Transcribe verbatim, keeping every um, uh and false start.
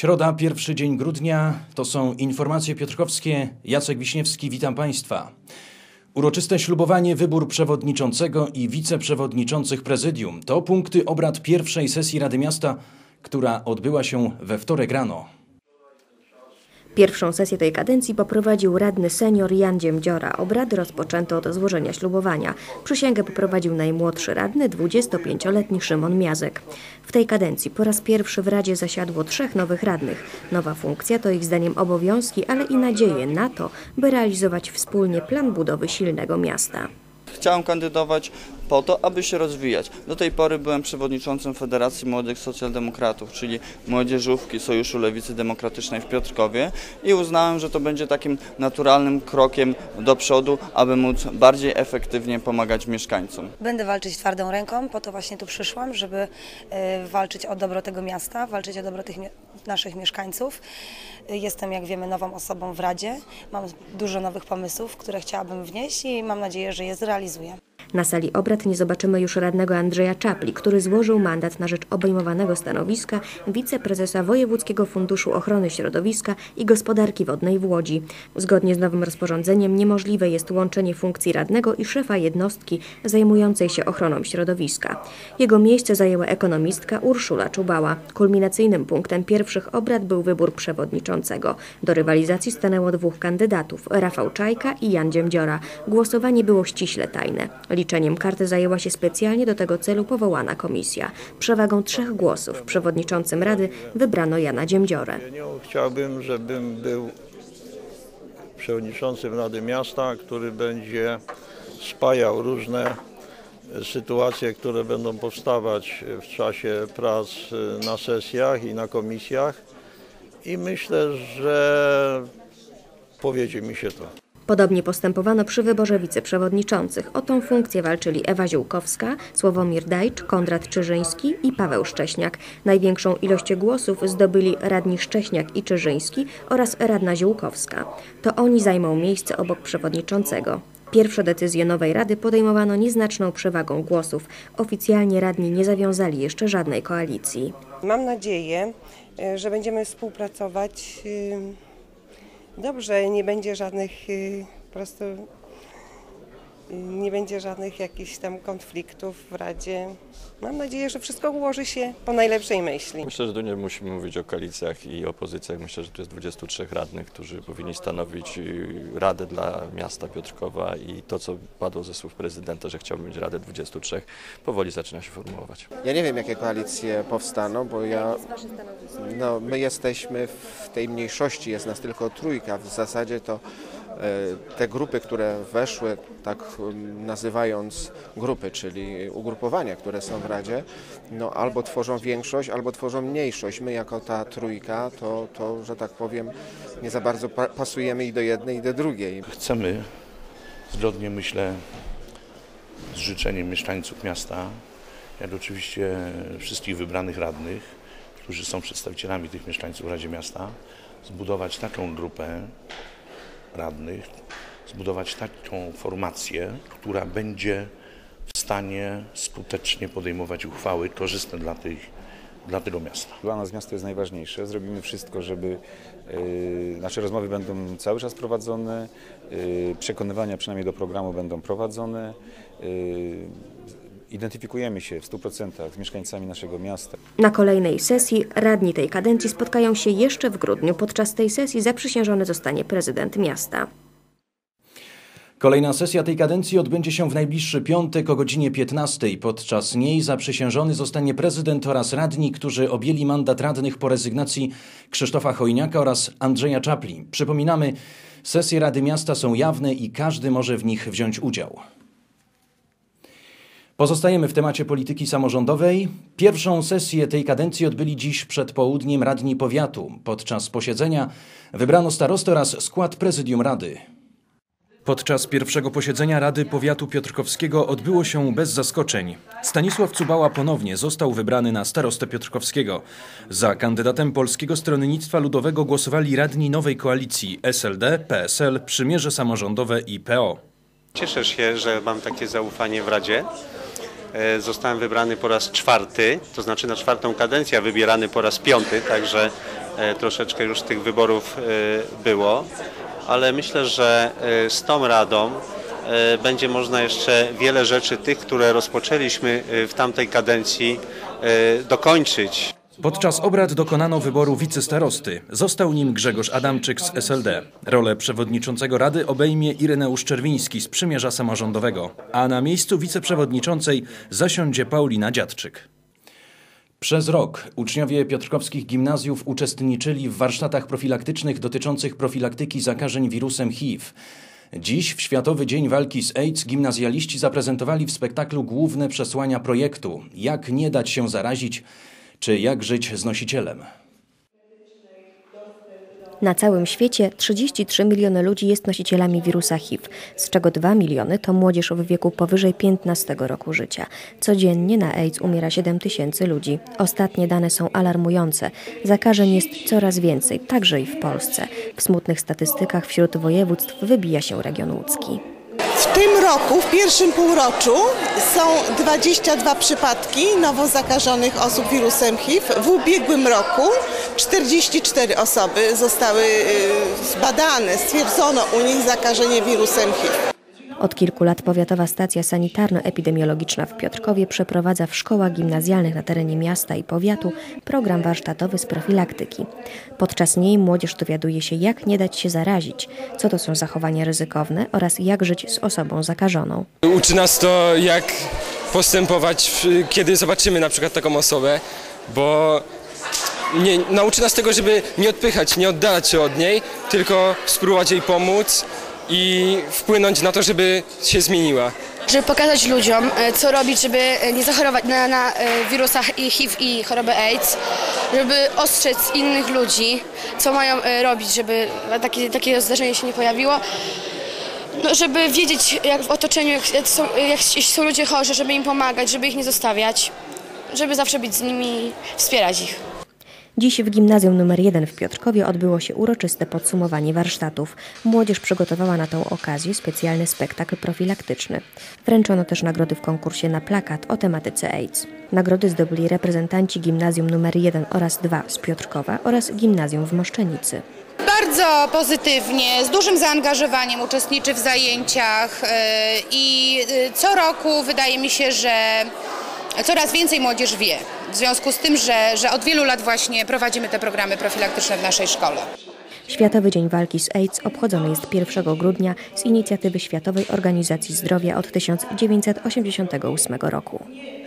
Środa, pierwszy dzień grudnia, to są informacje piotrkowskie. Jacek Wiśniewski, witam Państwa. Uroczyste ślubowanie, wybór przewodniczącego i wiceprzewodniczących prezydium to punkty obrad pierwszej sesji Rady Miasta, która odbyła się we wtorek rano. Pierwszą sesję tej kadencji poprowadził radny senior Jan Dziemdziora. Obrady rozpoczęto od złożenia ślubowania. Przysięgę poprowadził najmłodszy radny, dwudziestopięcioletni Szymon Miazek. W tej kadencji po raz pierwszy w Radzie zasiadło trzech nowych radnych. Nowa funkcja to ich zdaniem obowiązki, ale i nadzieje na to, by realizować wspólnie plan budowy silnego miasta. Chciałem kandydować po to, aby się rozwijać. Do tej pory byłem przewodniczącym Federacji Młodych Socjaldemokratów, czyli młodzieżówki Sojuszu Lewicy Demokratycznej w Piotrkowie i uznałem, że to będzie takim naturalnym krokiem do przodu, aby móc bardziej efektywnie pomagać mieszkańcom. Będę walczyć twardą ręką, po to właśnie tu przyszłam, żeby walczyć o dobro tego miasta, walczyć o dobro tych naszych mieszkańców. Jestem, jak wiemy, nową osobą w Radzie. Mam dużo nowych pomysłów, które chciałabym wnieść i mam nadzieję, że je zrealizuję. Na sali obrad nie zobaczymy już radnego Andrzeja Czapli, który złożył mandat na rzecz obejmowanego stanowiska wiceprezesa Wojewódzkiego Funduszu Ochrony Środowiska i Gospodarki Wodnej w Łodzi. Zgodnie z nowym rozporządzeniem niemożliwe jest łączenie funkcji radnego i szefa jednostki zajmującej się ochroną środowiska. Jego miejsce zajęła ekonomistka Urszula Czubała. Kulminacyjnym punktem pierwszych obrad był wybór przewodniczącego. Do rywalizacji stanęło dwóch kandydatów, Rafał Czajka i Jan Dziemdziora. Głosowanie było ściśle tajne. Liczeniem karty zajęła się specjalnie do tego celu powołana komisja. Przewagą trzech głosów przewodniczącym Rady wybrano Jana Dziemdziorę. Chciałbym, żebym był przewodniczącym Rady Miasta, który będzie spajał różne sytuacje, które będą powstawać w czasie prac na sesjach i na komisjach. I myślę, że powiedzie mi się to. Podobnie postępowano przy wyborze wiceprzewodniczących. O tą funkcję walczyli Ewa Ziółkowska, Sławomir Dajcz, Konrad Czyżyński i Paweł Szcześniak. Największą ilość głosów zdobyli radni Szcześniak i Czyżyński oraz radna Ziółkowska. To oni zajmą miejsce obok przewodniczącego. Pierwsze decyzje nowej Rady podejmowano nieznaczną przewagą głosów. Oficjalnie radni nie zawiązali jeszcze żadnej koalicji. Mam nadzieję, że będziemy współpracować dobrze, nie będzie żadnych po prostu nie będzie żadnych jakichś tam konfliktów w Radzie. Mam nadzieję, że wszystko ułoży się po najlepszej myśli. Myślę, że tu nie musimy mówić o koalicjach i opozycjach. Myślę, że tu jest dwudziestu trzech radnych, którzy powinni stanowić radę dla miasta Piotrkowa i to, co padło ze słów prezydenta, że chciałby mieć radę dwudziestu trzech, powoli zaczyna się formułować. Ja nie wiem, jakie koalicje powstaną, bo ja, no, my jesteśmy w tej mniejszości, jest nas tylko trójka. W zasadzie to te grupy, które weszły, tak nazywając grupy, czyli ugrupowania, które są w Radzie, no albo tworzą większość, albo tworzą mniejszość. My jako ta trójka, to, to że tak powiem, nie za bardzo pasujemy i do jednej, i do drugiej. Chcemy, zgodnie myślę, z życzeniem mieszkańców miasta, jak oczywiście wszystkich wybranych radnych, którzy są przedstawicielami tych mieszkańców w Radzie Miasta, zbudować taką grupę radnych, zbudować taką formację, która będzie w stanie skutecznie podejmować uchwały korzystne dla, tych, dla tego miasta. Dla nas miasto jest najważniejsze. Zrobimy wszystko, żeby yy, nasze rozmowy będą cały czas prowadzone, yy, przekonywania przynajmniej do programu będą prowadzone. Yy, Identyfikujemy się w stu procentach z mieszkańcami naszego miasta. Na kolejnej sesji radni tej kadencji spotkają się jeszcze w grudniu. Podczas tej sesji zaprzysiężony zostanie prezydent miasta. Kolejna sesja tej kadencji odbędzie się w najbliższy piątek o godzinie piętnastej. Podczas niej zaprzysiężony zostanie prezydent oraz radni, którzy objęli mandat radnych po rezygnacji Krzysztofa Chojniaka oraz Andrzeja Czapli. Przypominamy, sesje Rady Miasta są jawne i każdy może w nich wziąć udział. Pozostajemy w temacie polityki samorządowej. Pierwszą sesję tej kadencji odbyli dziś przed południem radni powiatu. Podczas posiedzenia wybrano starostę oraz skład prezydium Rady. Podczas pierwszego posiedzenia Rady Powiatu Piotrkowskiego odbyło się bez zaskoczeń. Stanisław Cubała ponownie został wybrany na starostę Piotrkowskiego. Za kandydatem Polskiego Stronnictwa Ludowego głosowali radni nowej koalicji S L D, P S L, Przymierze Samorządowe i P O. Cieszę się, że mam takie zaufanie w Radzie. Zostałem wybrany po raz czwarty, to znaczy na czwartą kadencję, a wybierany po raz piąty, także troszeczkę już tych wyborów było, ale myślę, że z tą Radą będzie można jeszcze wiele rzeczy tych, które rozpoczęliśmy w tamtej kadencji, dokończyć. Podczas obrad dokonano wyboru wicestarosty. Został nim Grzegorz Adamczyk z S L D. Rolę przewodniczącego Rady obejmie Ireneusz Czerwiński z Przymierza Samorządowego, a na miejscu wiceprzewodniczącej zasiądzie Paulina Dziadczyk. Przez rok uczniowie piotrkowskich gimnazjów uczestniczyli w warsztatach profilaktycznych dotyczących profilaktyki zakażeń wirusem H I V. Dziś, w Światowy Dzień Walki z AIDS, gimnazjaliści zaprezentowali w spektaklu główne przesłania projektu: jak nie dać się zarazić, czy jak żyć z nosicielem. Na całym świecie trzydzieści trzy miliony ludzi jest nosicielami wirusa H I V, z czego dwa miliony to młodzież w wieku powyżej piętnastego roku życia. Codziennie na AIDS umiera siedem tysięcy ludzi. Ostatnie dane są alarmujące. Zakażeń jest coraz więcej, także i w Polsce. W smutnych statystykach wśród województw wybija się region łódzki. W tym roku, w pierwszym półroczu, są dwadzieścia dwa przypadki nowo zakażonych osób wirusem H I V. W ubiegłym roku czterdzieści cztery osoby zostały zbadane, stwierdzono u nich zakażenie wirusem H I V. Od kilku lat powiatowa stacja sanitarno-epidemiologiczna w Piotrkowie przeprowadza w szkołach gimnazjalnych na terenie miasta i powiatu program warsztatowy z profilaktyki. Podczas niej młodzież dowiaduje się, jak nie dać się zarazić, co to są zachowania ryzykowne oraz jak żyć z osobą zakażoną. Uczy nas to, jak postępować, kiedy zobaczymy na przykład taką osobę, bo nie, nauczy nas tego, żeby nie odpychać, nie oddalać się od niej, tylko spróbować jej pomóc i wpłynąć na to, żeby się zmieniła. Żeby pokazać ludziom, co robić, żeby nie zachorować na, na wirusach H I V i chorobę AIDS, żeby ostrzec innych ludzi, co mają robić, żeby takie, takie zdarzenie się nie pojawiło. No, żeby wiedzieć, jak w otoczeniu, jak są, jak są ludzie chorzy, żeby im pomagać, żeby ich nie zostawiać, żeby zawsze być z nimi, wspierać ich. Dziś w gimnazjum numer jeden w Piotrkowie odbyło się uroczyste podsumowanie warsztatów. Młodzież przygotowała na tą okazję specjalny spektakl profilaktyczny. Wręczono też nagrody w konkursie na plakat o tematyce AIDS. Nagrody zdobyli reprezentanci gimnazjum numer jeden oraz dwa z Piotrkowa oraz gimnazjum w Moszczenicy. Bardzo pozytywnie, z dużym zaangażowaniem uczestniczy w zajęciach i co roku wydaje mi się, że coraz więcej młodzież wie, w związku z tym, że, że od wielu lat właśnie prowadzimy te programy profilaktyczne w naszej szkole. Światowy Dzień Walki z AIDS obchodzony jest pierwszego grudnia z inicjatywy Światowej Organizacji Zdrowia od tysiąc dziewięćset osiemdziesiątego ósmego roku.